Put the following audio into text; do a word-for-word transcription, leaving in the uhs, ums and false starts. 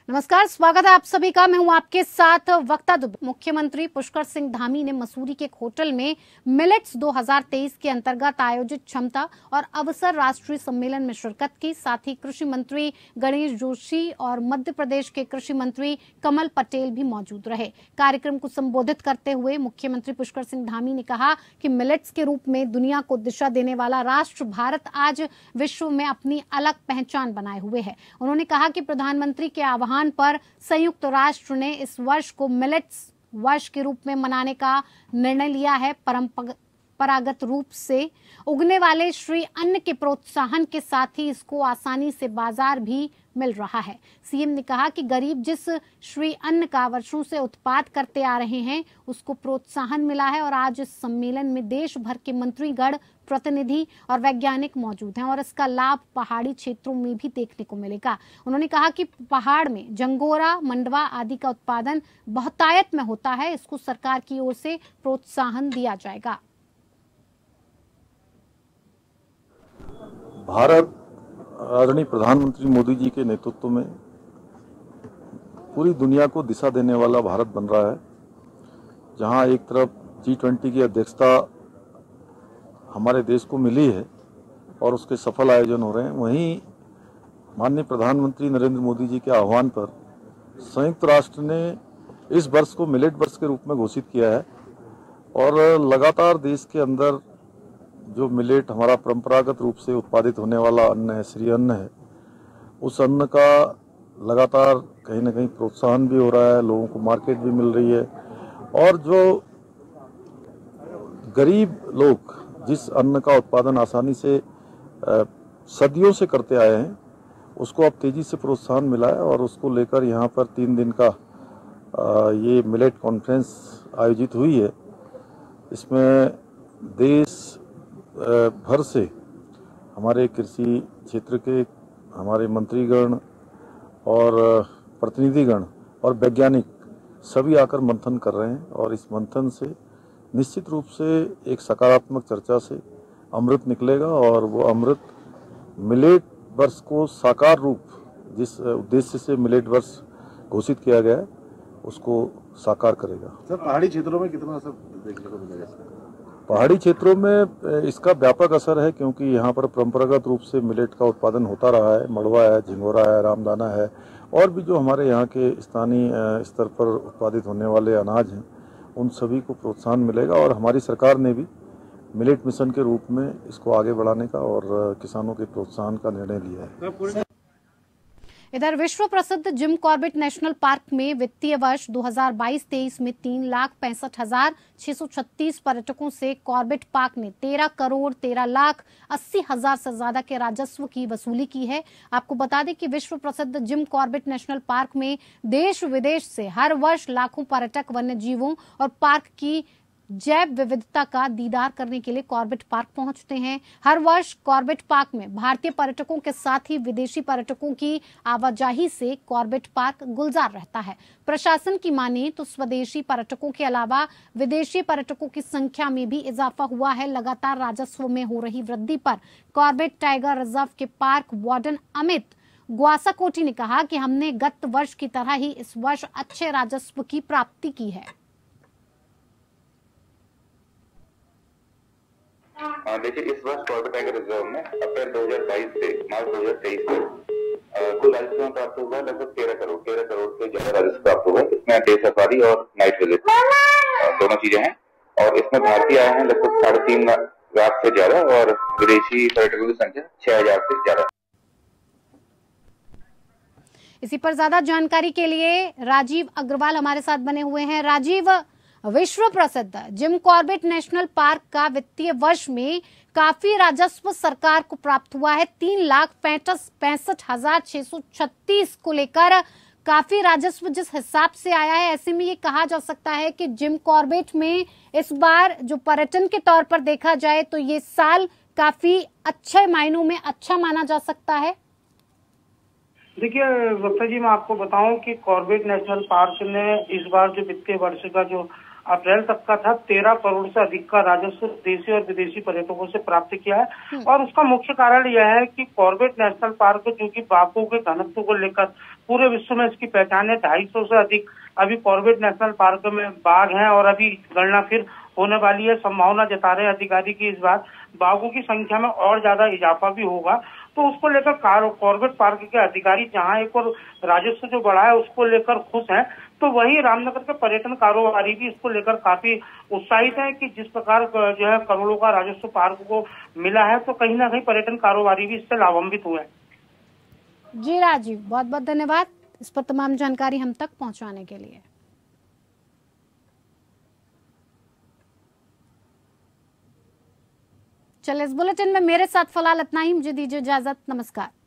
नमस्कार, स्वागत है आप सभी का। मैं हूं आपके साथ वक्ता दुबे। मुख्यमंत्री पुष्कर सिंह धामी ने मसूरी के एक होटल में मिलेट्स दो हज़ार तेईस के अंतर्गत आयोजित क्षमता और अवसर राष्ट्रीय सम्मेलन में शिरकत की। साथ ही कृषि मंत्री गणेश जोशी और मध्य प्रदेश के कृषि मंत्री कमल पटेल भी मौजूद रहे। कार्यक्रम को संबोधित करते हुए मुख्यमंत्री पुष्कर सिंह धामी ने कहा कि मिलेट्स के रूप में दुनिया को दिशा देने वाला राष्ट्र भारत आज विश्व में अपनी अलग पहचान बनाए हुए है। उन्होंने कहा कि प्रधानमंत्री के आह्वान पर संयुक्त राष्ट्र ने इस वर्ष को मिलेट्स वर्ष के रूप में मनाने का निर्णय लिया है। परंपरागत रूप से उगने वाले श्री अन्न के प्रोत्साहन के साथ ही इसको आसानी से बाजार भी मिल रहा है। सीएम ने कहा कि गरीब जिस श्री अन्न का वर्षों से उत्पाद करते आ रहे हैं उसको प्रोत्साहन मिला है और आज इस सम्मेलन में देश भर के मंत्रीगण, प्रतिनिधि और वैज्ञानिक मौजूद हैं और इसका लाभ पहाड़ी क्षेत्रों में भी देखने को मिलेगा। उन्होंने कहा कि पहाड़ में जंगोरा, मंडवा आदि का उत्पादन बहुतायत में होता है, इसको सरकार की ओर से प्रोत्साहन दिया जाएगा। भारत आदरणीय प्रधानमंत्री मोदी जी के नेतृत्व में पूरी दुनिया को दिशा देने वाला भारत बन रहा है, जहां एक तरफ जी ट्वेंटी की अध्यक्षता हमारे देश को मिली है और उसके सफल आयोजन हो रहे हैं, वहीं माननीय प्रधानमंत्री नरेंद्र मोदी जी के आह्वान पर संयुक्त राष्ट्र ने इस वर्ष को मिलेट वर्ष के रूप में घोषित किया है और लगातार देश के अंदर जो मिलेट हमारा परंपरागत रूप से उत्पादित होने वाला अन्न है, श्री अन्न है, उस अन्न का लगातार कहीं ना कहीं प्रोत्साहन भी हो रहा है, लोगों को मार्केट भी मिल रही है और जो गरीब लोग जिस अन्न का उत्पादन आसानी से आ, सदियों से करते आए हैं उसको अब तेजी से प्रोत्साहन मिला है और उसको लेकर यहाँ पर तीन दिन का आ, ये मिलेट कॉन्फ्रेंस आयोजित हुई है। इसमें देश भर से हमारे कृषि क्षेत्र के हमारे मंत्रीगण और प्रतिनिधिगण और वैज्ञानिक सभी आकर मंथन कर रहे हैं और इस मंथन से निश्चित रूप से एक सकारात्मक चर्चा से अमृत निकलेगा और वो अमृत मिलेट वर्ष को साकार रूप, जिस उद्देश्य से मिलेट वर्ष घोषित किया गया है, उसको साकार करेगा। सर, पहाड़ी क्षेत्रों में कितना असर देखने को मिलेगा इसका? पहाड़ी क्षेत्रों में इसका व्यापक असर है क्योंकि यहाँ पर परंपरागत रूप से मिलेट का उत्पादन होता रहा है। मड़वा है, झिंगोरा है, रामदाना है और भी जो हमारे यहाँ के स्थानीय स्तर पर उत्पादित होने वाले अनाज हैं, उन सभी को प्रोत्साहन मिलेगा और हमारी सरकार ने भी मिलेट मिशन के रूप में इसको आगे बढ़ाने का और किसानों के प्रोत्साहन का निर्णय लिया है। इधर विश्व प्रसिद्ध जिम कॉर्बेट नेशनल पार्क में वित्तीय वर्ष दो हज़ार बाईस तेईस में तीन लाख पैंसठ हजार छह सौ छत्तीस पर्यटकों से कॉर्बेट पार्क ने तेरह करोड़ तेरह लाख अस्सी हजार से ज्यादा के राजस्व की वसूली की है। आपको बता दें कि विश्व प्रसिद्ध जिम कॉर्बेट नेशनल पार्क में देश विदेश से हर वर्ष लाखों पर्यटक वन्य जीवों और पार्क की जैव विविधता का दीदार करने के लिए कॉर्बेट पार्क पहुंचते हैं। हर वर्ष कॉर्बेट पार्क में भारतीय पर्यटकों के साथ ही विदेशी पर्यटकों की आवाजाही से कॉर्बेट पार्क गुलजार रहता है। प्रशासन की माने तो स्वदेशी पर्यटकों के अलावा विदेशी पर्यटकों की संख्या में भी इजाफा हुआ है। लगातार राजस्व में हो रही वृद्धि पर कॉर्बेट टाइगर रिजर्व के पार्क वार्डन अमित ग्वासाकोटी ने कहा कि हमने गत वर्ष की तरह ही इस वर्ष अच्छे राजस्व की प्राप्ति की है। देखिए, इस वर्ष कॉर्बेट टाइगर रिजर्व में अप्रैल दो हज़ार बाईस से मार्च दो हज़ार तेईस तक कुल राजस्व प्राप्त हुआ है लगभग तेरह करोड़ तेरह करोड़ से ज्यादा राजस्व प्राप्त हुआ है। इसमें डे सफारी और नाइट विजिट दोनों चीजें हैं और इसमें भारतीय आए हैं लगभग साढ़े तीन लाख से ज्यादा और विदेशी पर्यटकों की संख्या छह हजार से ज्यादा। इसी पर ज्यादा जानकारी के लिए राजीव अग्रवाल हमारे साथ बने हुए हैं। राजीव, विश्व प्रसिद्ध जिम कॉर्बेट नेशनल पार्क का वित्तीय वर्ष में काफी राजस्व सरकार को प्राप्त हुआ है। तीन लाख पैंसठ हजार छह सौ छत्तीस को लेकर काफी राजस्व जिस हिसाब से आया है, ऐसे में ये कहा जा सकता है कि जिम कॉर्बेट में इस बार जो पर्यटन के तौर पर देखा जाए तो ये साल काफी अच्छे मायनों में अच्छा माना जा सकता है। देखिए वक्ता जी, मैं आपको बताऊं कि कॉर्बेट नेशनल पार्क ने इस बार जो वित्तीय वर्ष का जो अप्रैल तक का था, तेरह करोड़ से अधिक का राजस्व देशी और विदेशी पर्यटकों से प्राप्त किया है। और उसका मुख्य कारण यह है कि कॉर्बेट नेशनल पार्क जो कि बाघों के घनत्व को लेकर पूरे विश्व में इसकी पहचान है। ढाई सौ से अधिक अभी कॉर्बेट नेशनल पार्क में बाघ हैं और अभी गणना फिर होने वाली है। संभावना जता रहे अधिकारी की इस बार बाघों की संख्या में और ज्यादा इजाफा भी होगा। तो उसको लेकर कॉर्बेट पार्क के अधिकारी जहां एक और राजस्व जो बढ़ा है उसको लेकर खुश हैं, तो वहीं रामनगर के पर्यटन कारोबारी भी इसको लेकर काफी उत्साहित हैं कि जिस प्रकार जो है करोड़ों का राजस्व पार्क को मिला है, तो कहीं ना कहीं पर्यटन कारोबारी भी इससे लाभान्वित हुए हैं। जी राजीव, बहुत बहुत धन्यवाद इस पर तमाम जानकारी हम तक पहुंचाने के लिए। चलिए, इस बुलेटिन में मेरे साथ फिलहाल इतना ही। मुझे दीजिए इजाजत। नमस्कार।